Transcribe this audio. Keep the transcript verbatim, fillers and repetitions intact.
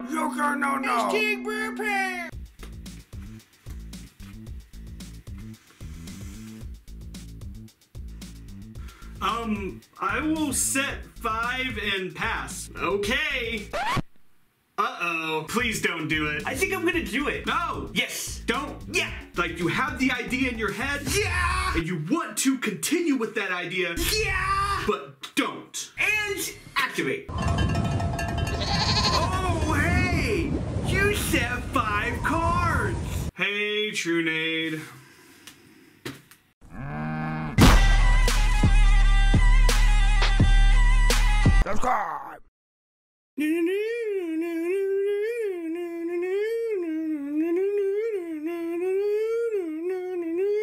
Joker, no, no. Hashtag prepare. Um, I will set five and pass. Okay. Uh-oh. Please don't do it. I think I'm gonna do it. No. Yes. Don't. Yeah. Like you have the idea in your head. Yeah. And you want to continue with that idea. Yeah. But don't. And activate. Oh, hey! You set five cards! Hey, TrueNade. Subscribe.